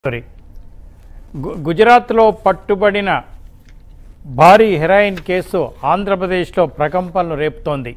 Sorry గుజరాత్లో పట్టుబడిన భారీ హెరాయిన్ కేసు ఆంధ్రప్రదేశ్లో ప్రకంపనలు రేపుతోంది.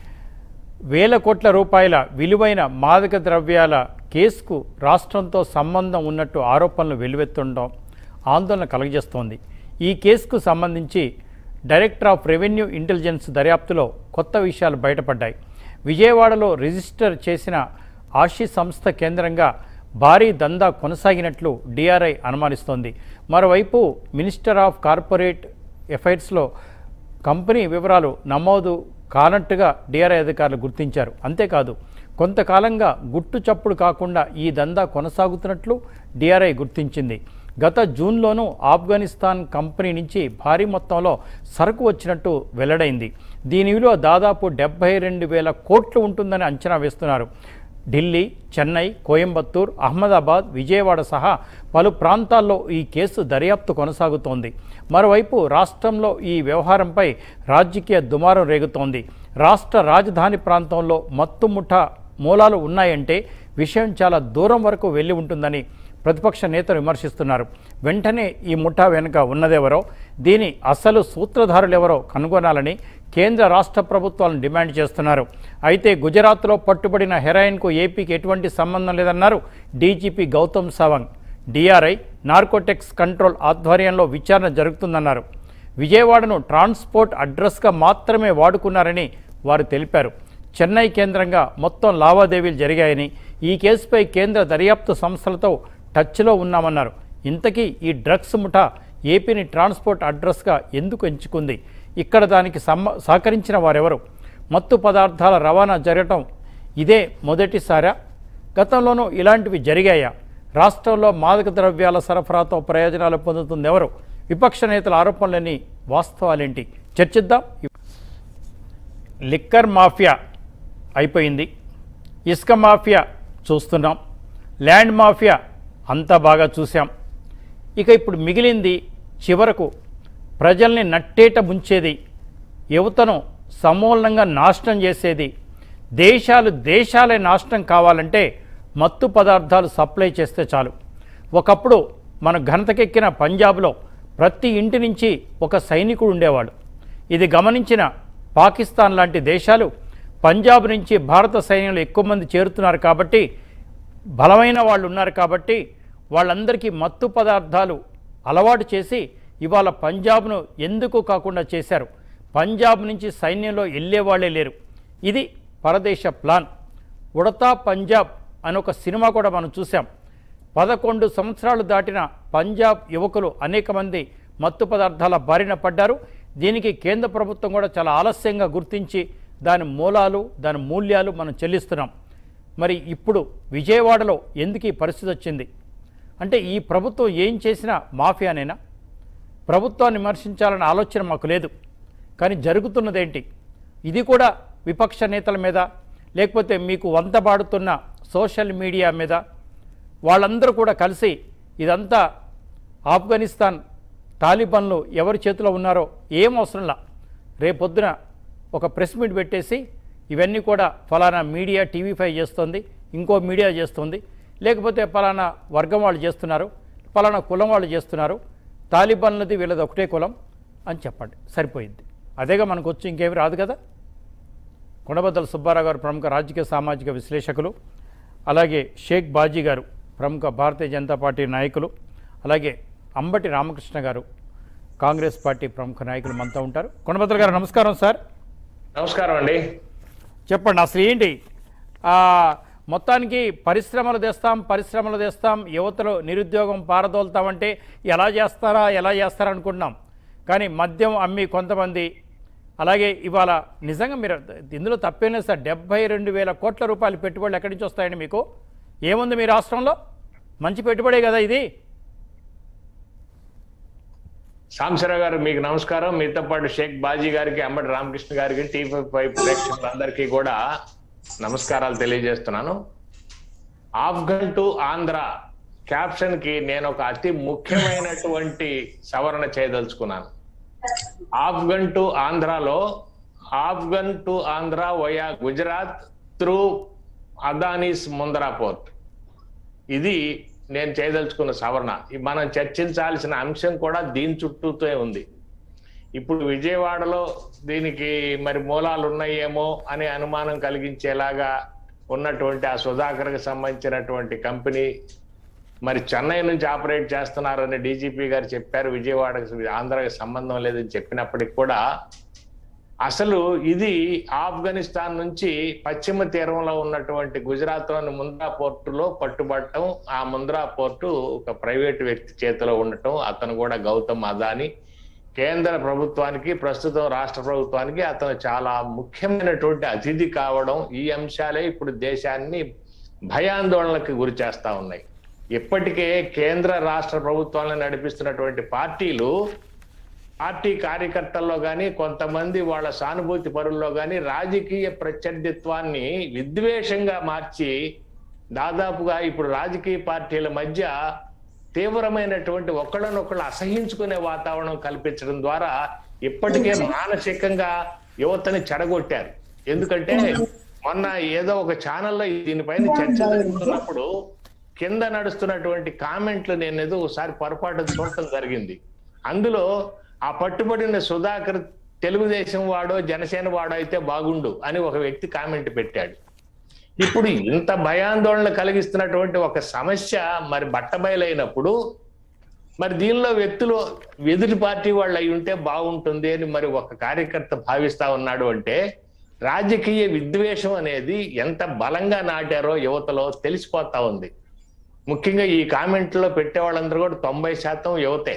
వేల కోట్ల రూపాయల విలువైన మాదక ద్రవ్యాల కేసుకు రాష్ట్రంతో సంబంధం ఉన్నట్టు ఆరోపణలు వెల్లువెత్తుండడం ఆందోళన కలుగజేస్తోంది. ఈ కేసుకు సంబంధించి డైరెక్టర్ ఆఫ్ రెవెన్యూ ఇంటెలిజెన్స్ దర్యాప్తులో కొత్త విషయాలు బయటపడ్డాయి. విజయవాడలో రిజిస్టర్ చేసిన ఆషి సంస్థ కేంద్రంగా భారీ దందా కొనసాగినట్లు డిఆర్ఐ అనుమానిస్తోంది. మరోవైపు మినిస్టర్ ఆఫ్ కార్పొరేట్ అఫైర్స్లో కంపెనీ వివరాలు నమోదు కానట్టుగా డిఆర్ఐ అధికారులు గుర్తించారు. అంతేకాదు కొంతకాలంగా గుట్టు చప్పుడు కాకుండా ఈ దందా కొనసాగుతున్నట్లు డిఆర్ఐ గుర్తించింది. గత జూన్లోనూ ఆఫ్ఘనిస్తాన్ కంపెనీ నుంచి భారీ మొత్తంలో సరుకు వచ్చినట్టు వెల్లడైంది. దీని విలువ దాదాపు 72,000 కోట్లు ఉంటుందని అంచనా వేస్తున్నారు. ఢిల్లీ, చెన్నై, కోయంబత్తూర్, అహ్మదాబాద్, విజయవాడ సహా పలు ప్రాంతాల్లో ఈ కేసు దర్యాప్తు కొనసాగుతోంది. మరోవైపు రాష్ట్రంలో ఈ వ్యవహారంపై రాజకీయ దుమారం రేగుతోంది. రాష్ట్ర రాజధాని ప్రాంతంలో మత్తుముఠా మూలాలు ఉన్నాయంటే విషయం చాలా దూరం వరకు వెళ్ళి ఉంటుందని ప్రతిపక్ష నేతలు విమర్శిస్తున్నారు. వెంటనే ఈ ముఠా వెనుక ఉన్నదెవరో, దీని అసలు సూత్రధారులెవరో కనుగొనాలని కేంద్ర రాష్ట్ర ప్రభుత్వాలను డిమాండ్ చేస్తున్నారు. అయితే గుజరాత్లో పట్టుబడిన హెరాయిన్కు ఏపీకి ఎటువంటి సంబంధం లేదన్నారు DGP Gautam Sawang. DRI, narcotics control ఆధ్వర్యంలో విచారణ జరుగుతుందన్నారు. విజయవాడను ట్రాన్స్పోర్ట్ అడ్రస్గా మాత్రమే వాడుకున్నారని వారు తెలిపారు. చెన్నై కేంద్రంగా మొత్తం లావాదేవీలు జరిగాయని, ఈ కేసుపై కేంద్ర దర్యాప్తు సంస్థలతో టచ్లో ఉన్నామన్నారు. ఇంతకీ ఈ డ్రగ్స్ ముఠా ఏపీని ట్రాన్స్పోర్ట్ అడ్రస్గా ఎందుకు ఎంచుకుంది? ఇక్కడ దానికి సహకరించిన వారెవరు? మత్తు పదార్థాల రవాణా జరగటం ఇదే మొదటిసారా? గతంలోనూ ఇలాంటివి జరిగాయా? రాష్ట్రంలో మాదక ద్రవ్యాల సరఫరాతో ప్రయోజనాలు పొందుతుంది ఎవరు? విపక్ష నేతల ఆరోపణలన్నీ వాస్తవాలేంటి? చర్చిద్దాం. లిక్కర్ మాఫియా అయిపోయింది, ఇసుక మాఫియా చూస్తున్నాం, ల్యాండ్ మాఫియా అంతా బాగా చూసాం. ఇక ఇప్పుడు మిగిలింది చివరకు ప్రజల్ని నట్టేట ముంచేది, యువతను సమూలంగా నాశనం చేసేది. దేశాలే నాశనం కావాలంటే మత్తు పదార్థాలు సప్లై చేస్తే చాలు. ఒకప్పుడు మన ఘనతకెక్కిన పంజాబ్లో ప్రతి ఇంటి నుంచి ఒక సైనికుడు ఉండేవాడు. ఇది గమనించిన పాకిస్తాన్ లాంటి దేశాలు పంజాబ్ నుంచి భారత సైన్యంలో ఎక్కువ మంది చేరుతున్నారు కాబట్టి, బలమైన వాళ్ళు ఉన్నారు కాబట్టి వాళ్ళందరికీ మత్తు పదార్థాలు అలవాటు చేసి ఇవాళ పంజాబ్ను ఎందుకు కాకుండా చేశారు. పంజాబ్ నుంచి సైన్యంలో వెళ్ళేవాళ్లే లేరు. ఇది పరదేశ ప్లాన్. ఉడతా పంజాబ్ అని ఒక సినిమా కూడా మనం చూసాం. 11 సంవత్సరాలు దాటిన పంజాబ్ యువకులు అనేక మంది మత్తు పదార్థాల బారిన పడ్డారు. దీనికి కేంద్ర ప్రభుత్వం కూడా చాలా ఆలస్యంగా గుర్తించి దాని మూలాలు, దాని మూల్యాలు మనం చెల్లిస్తున్నాం. మరి ఇప్పుడు విజయవాడలో ఎందుకు ఈ పరిస్థితి వచ్చింది అంటే, ఈ ప్రభుత్వం ఏం చేసినా మాఫియానేనా? ప్రభుత్వాన్ని విమర్శించాలన్న ఆలోచన మాకు లేదు, కానీ జరుగుతున్నదేంటి? ఇది కూడా విపక్ష నేతల మీద, లేకపోతే మీకు వంతబాడుతున్న సోషల్ మీడియా మీద, వాళ్ళందరూ కూడా కలిసి ఇదంతా ఆఫ్ఘనిస్తాన్ తాలిబాన్లు ఎవరి చేతిలో ఉన్నారో ఏం అవసరంలా రేపొద్దున ఒక ప్రెస్ మీట్ పెట్టేసి ఇవన్నీ కూడా ఫలానా మీడియా టీవీ5 చేస్తుంది, ఇంకో మీడియా చేస్తుంది, లేకపోతే ఫలానా వర్గం వాళ్ళు చేస్తున్నారు, ఫలానా కులం వాళ్ళు చేస్తున్నారు, తాలిబాన్లది వీళ్ళది ఒకటే కులం అని చెప్పండి, సరిపోయింది. అదేగా మనకు వచ్చి ఇంకేమి రాదు కదా. కొండబద్దల సుబ్బారావు గారు ప్రముఖ రాజకీయ సామాజిక విశ్లేషకులు, అలాగే షేక్ బాజీ గారు ప్రముఖ భారతీయ జనతా పార్టీ నాయకులు, అలాగే అంబటి రామకృష్ణ గారు కాంగ్రెస్ పార్టీ ప్రముఖ నాయకులు మనతో ఉంటారు. కొండబద్దల గారు నమస్కారం సార్. నమస్కారం అండి. చెప్పండి, అసలు ఏంటి మొత్తానికి పరిశ్రమలు తెస్తాం, యువతలో నిరుద్యోగం పారదోలుతామంటే ఎలా చేస్తారా అనుకుంటున్నాం. కానీ మద్యం అమ్మి కొంతమంది, అలాగే ఇవాళ నిజంగా మీరు ఇందులో తప్పేం లేదు సార్. 72,000 కోట్ల రూపాయలు పెట్టుబడులు ఎక్కడి నుంచి వస్తాయండి మీకు? ఏముంది మీ రాష్ట్రంలో? మంచి పెట్టుబడే కదా ఇది. సాంబశివరావు గారు మీకు నమస్కారం. మీతో పాటు షేక్ బాజీ గారికి, అంబటి రామకృష్ణ గారికి, టీవీ5 ప్రేక్షకులందరికీ కూడా నమస్కారాలు తెలియజేస్తున్నాను. ఆఫ్ఘన్ టు ఆంధ్ర క్యాప్షన్ కి నేను ఒక అతి ముఖ్యమైనటువంటి సవరణ చేయదలుచుకున్నాను. ఆఫ్ఘన్ టు ఆంధ్రాలో Afghan to Andhra via Gujarat through Adani's Mundra port. ఇది నేను చేయదలుచుకున్న సవరణ మనం చర్చించాల్సిన అంశం కూడా దీని చుట్టూతో ఉంది. ఇప్పుడు విజయవాడలో దీనికి మరి మూలాలు ఉన్నాయేమో అనే అనుమానం కలిగించేలాగా ఉన్నటువంటి ఆ సుధాకర్కి సంబంధించినటువంటి కంపెనీ మరి చెన్నై నుంచి ఆపరేట్ చేస్తున్నారని డీజీపీ గారు చెప్పారు. విజయవాడకి ఆంధ్రాకి సంబంధం లేదని చెప్పినప్పటికి కూడా అసలు ఇది ఆఫ్ఘనిస్తాన్ నుంచి పశ్చిమ తీరంలో ఉన్నటువంటి గుజరాత్లోని ముంద్రా పోర్టులో పట్టుబట్టడం, ఆ ముంద్రా పోర్టు ఒక ప్రైవేటు వ్యక్తి చేతిలో ఉండటం, అతను కూడా గౌతమ్ అదానీ కేంద్ర ప్రభుత్వానికి ప్రస్తుతం రాష్ట్ర ప్రభుత్వానికి అతను చాలా ముఖ్యమైనటువంటి అతిథి కావడం, ఈ అంశాలే ఇప్పుడు దేశాన్ని భయాందోళనకు గురి చేస్తా ఉన్నాయి. ఇప్పటికే కేంద్ర రాష్ట్ర ప్రభుత్వాలను నడిపిస్తున్నటువంటి పార్టీ కార్యకర్తల్లో కానీ కొంతమంది వాళ్ళ సానుభూతి పరుల్లో కానీ రాజకీయ ప్రత్యర్థిత్వాన్ని విద్వేషంగా మార్చి దాదాపుగా ఇప్పుడు రాజకీయ పార్టీల మధ్య తీవ్రమైనటువంటి ఒకళ్ళనొకళ్ళు అసహించుకునే వాతావరణం కల్పించడం ద్వారా ఇప్పటికే మానసికంగా యువతని చెడగొట్టారు. ఎందుకంటే మొన్న ఏదో ఒక ఛానల్లో దీనిపైన చర్చ జరుగుతున్నప్పుడు కింద నడుస్తున్నటువంటి కామెంట్లు నేను ఏదో ఒకసారి పొరపాటు చూడటం జరిగింది. అందులో ఆ పట్టుబడిన సుధాకర్ తెలుగుదేశం వాడో జనసేన వాడో అయితే బాగుండు అని ఒక వ్యక్తి కామెంట్ పెట్టాడు. ఇప్పుడు ఇంత భయాందోళన కలిగిస్తున్నటువంటి ఒక సమస్య మరి బట్టబయలైనప్పుడు మరి దీనిలో వ్యక్తులు ఎదుటి పార్టీ వాళ్ళు అయి ఉంటే బాగుంటుంది అని మరి ఒక కార్యకర్త భావిస్తా ఉన్నాడు అంటే రాజకీయ విద్వేషం అనేది ఎంత బలంగా నాటారో యువతలో తెలిసిపోతా ఉంది. ముఖ్యంగా ఈ కామెంట్లో పెట్టే వాళ్ళందరూ కూడా 90% యువతే.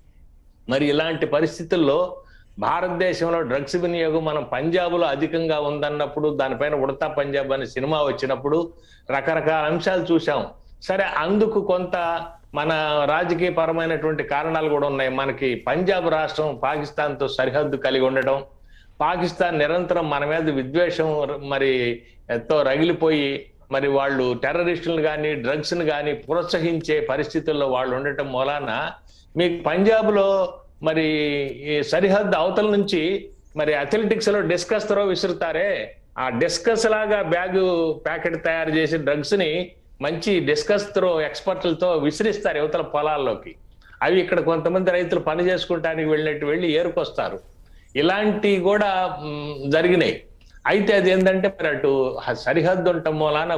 మరి ఇలాంటి పరిస్థితుల్లో భారతదేశంలో డ్రగ్స్ వినియోగం మనం పంజాబ్లో అధికంగా ఉందన్నప్పుడు దానిపైన ఉడతా పంజాబ్ అనే సినిమా వచ్చినప్పుడు రకరకాల అంశాలు చూసాం. సరే, అందుకు కొంత మన రాజకీయ పరమైనటువంటి కారణాలు కూడా ఉన్నాయి. మనకి పంజాబ్ రాష్ట్రం పాకిస్తాన్తో సరిహద్దు కలిగి ఉండడం, పాకిస్తాన్ నిరంతరం మన మీద విద్వేషం మరి ఎంతో రగిలిపోయి మరి వాళ్ళు టెర్రరిస్టులను కానీ డ్రగ్స్ను కానీ ప్రోత్సహించే పరిస్థితుల్లో వాళ్ళు ఉండటం మూలాన మీకు పంజాబ్లో మరి ఈ సరిహద్దు అవతల నుంచి మరి అథ్లెటిక్స్ లో డిస్కస్ త్రో విసురుతారే, ఆ డిస్కస్ లాగా ప్యాకెట్ తయారు చేసి డ్రగ్స్ ని మంచి డిస్కస్ త్రో ఎక్స్పర్ట్లతో విసిరిస్తారు యువతల పొలాల్లోకి. అవి ఇక్కడ కొంతమంది రైతులు పని చేసుకుంటానికి వెళ్ళి ఏరుకొస్తారు. ఇలాంటివి కూడా జరిగినాయి. అయితే అది ఏంటంటే మరి అటు సరిహద్దు ఉండటం మూలాన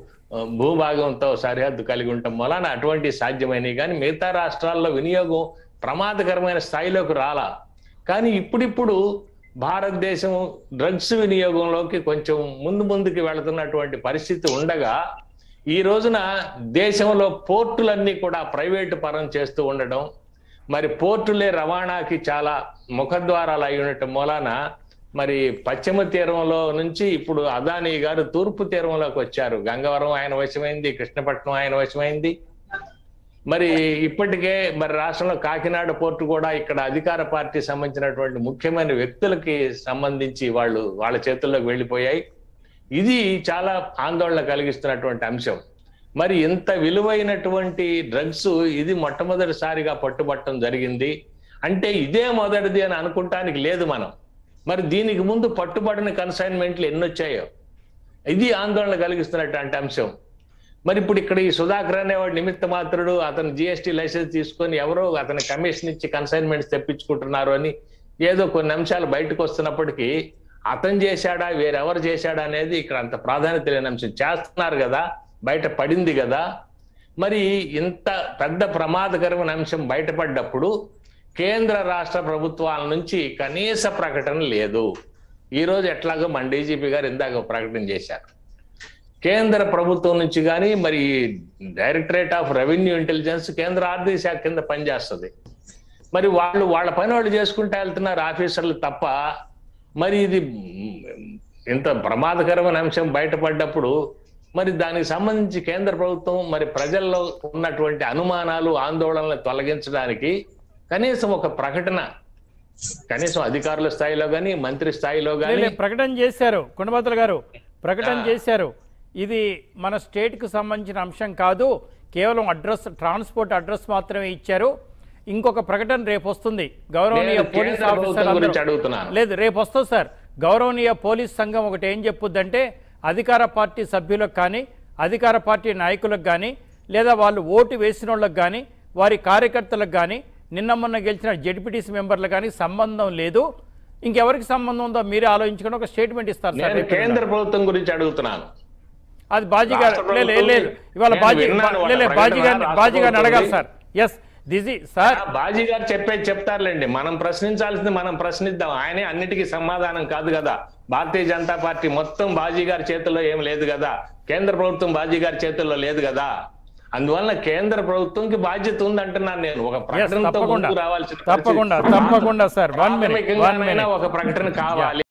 భూభాగంతో సరిహద్దు కలిగి ఉండటం మూలాన అటువంటి సాధ్యమైనవి. కానీ మిగతా రాష్ట్రాల్లో వినియోగం ప్రమాదకరమైన స్థాయిలోకి రాలా. కానీ ఇప్పుడిప్పుడు భారతదేశం డ్రగ్స్ వినియోగంలోకి కొంచెం ముందుకి వెళుతున్నటువంటి పరిస్థితి ఉండగా ఈ రోజున దేశంలో పోర్టులన్నీ కూడా ప్రైవేటు పరం చేస్తూ ఉండడం, మరి పోర్టులే రవాణాకి చాలా ముఖద్వారాలు అయి ఉండటం మూలాన మరి పశ్చిమ తీరంలో నుంచి ఇప్పుడు అదానీ గారు తూర్పు తీరంలోకి వచ్చారు. గంగవరం ఆయన వశమైంది, కృష్ణపట్నం ఆయన వశమైంది. మరి ఇప్పటికే మరి రాష్ట్రంలో కాకినాడ పోర్టు కూడా ఇక్కడ అధికార పార్టీ సంబంధించినటువంటి ముఖ్యమైన వ్యక్తులకి సంబంధించి వాళ్ళ చేతుల్లోకి వెళ్ళిపోయాయి. ఇది చాలా ఆందోళన కలిగిస్తున్నటువంటి అంశం. మరి ఇంత విలువైనటువంటి డ్రగ్స్ ఇది మొట్టమొదటిసారిగా పట్టుబట్టడం జరిగింది అంటే ఇదే మొదటిది అని అనుకుంటానికి లేదు మనం. మరి దీనికి ముందు పట్టుబడిన కన్సైన్మెంట్లు ఎన్నొచ్చాయో ఇది ఆందోళన కలిగిస్తున్నటువంటి అంశం. మరి ఇప్పుడు ఇక్కడ ఈ సుధాకర్ అనేవాడు నిమిత్త మాత్రుడు, అతను జిఎస్టీ లైసెన్స్ తీసుకొని ఎవరో అతని కమిషన్ ఇచ్చి కన్సైన్మెంట్స్ తెప్పించుకుంటున్నారు అని ఏదో కొన్ని అంశాలు బయటకు వస్తున్నప్పటికీ అతను చేశాడా వేరెవరు చేశాడా అనేది ఇక్కడ అంత ప్రాధాన్యత లేని అంశం. చేస్తున్నారు కదా, బయట పడింది కదా. మరి ఇంత పెద్ద ప్రమాదకరమైన అంశం బయటపడ్డప్పుడు కేంద్ర రాష్ట్ర ప్రభుత్వాల నుంచి కనీస ప్రకటన లేదు. ఈరోజు ఎట్లాగో మన డీజీపీ గారు ఇందాక ప్రకటన చేశారు. కేంద్ర ప్రభుత్వం నుంచి కానీ మరి డైరెక్టరేట్ ఆఫ్ రెవెన్యూ ఇంటెలిజెన్స్ కేంద్ర ఆర్థిక శాఖ కింద పనిచేస్తుంది. మరి వాళ్ళ పని వాళ్ళు చేసుకుంటూ వెళ్తున్నారు ఆఫీసర్లు తప్ప. మరి ఇది ఇంత ప్రమాదకరమైన అంశం బయటపడ్డప్పుడు మరి దానికి సంబంధించి కేంద్ర ప్రభుత్వం మరి ప్రజల్లో ఉన్నటువంటి అనుమానాలు ఆందోళనలు తొలగించడానికి కనీసం ఒక ప్రకటన, కనీసం అధికారుల స్థాయిలో కానీ మంత్రి స్థాయిలో కానీ ప్రకటన చేశారు. కొండబద్దల గారు ప్రకటన చేశారు. ఇది మన స్టేట్కు సంబంధించిన అంశం కాదు, కేవలం అడ్రస్ ట్రాన్స్పోర్ట్ అడ్రస్ మాత్రమే ఇచ్చారు. ఇంకొక ప్రకటన రేపు వస్తుంది. గౌరవనీయ పోలీస్ ఆఫీసర్ లేదు, రేపు వస్తుంది సార్. గౌరవనీయ పోలీస్ సంఘం ఒకటి ఏం చెప్పుద్దంటే అధికార పార్టీ సభ్యులకు కానీ అధికార పార్టీ నాయకులకు కానీ లేదా వాళ్ళు ఓటు వేసిన వాళ్ళకి కానీ వారి కార్యకర్తలకు కానీ నిన్న మొన్న గెలిచిన జెడ్పీటీసీ మెంబర్లకు కానీ సంబంధం లేదు, ఇంకెవరికి సంబంధం ఉందో మీరే ఆలోచించుకొని ఒక స్టేట్మెంట్ ఇస్తారు సార్. నేను కేంద్ర ప్రభుత్వం గురించి అడుగుతున్నాను. అది బాజీ గారు లేదు ఇవాళ బాజీ గారిని అడగాలి sir. Yes this sir Baji గారు చెప్పేది చెప్తారులేండి, మనం ప్రశ్నించాల్సింది మనం ప్రశ్నిద్దాం. ఆయనే అన్నిటికీ సమాధానం కాదు కదా. భారతీయ జనతా పార్టీ మొత్తం బాజీ గారి చేతుల్లో ఏం లేదు కదా, కేంద్ర ప్రభుత్వం బాజీ గారి చేతుల్లో లేదు కదా. అందువల్ల కేంద్ర ప్రభుత్వంకి బాధ్యత ఉందంటున్నాను నేను. ఒక ప్రకటనతో ముందుకు రావాల్సిన తప్పకుండా సార్ ఒక ప్రకటన కావాలి.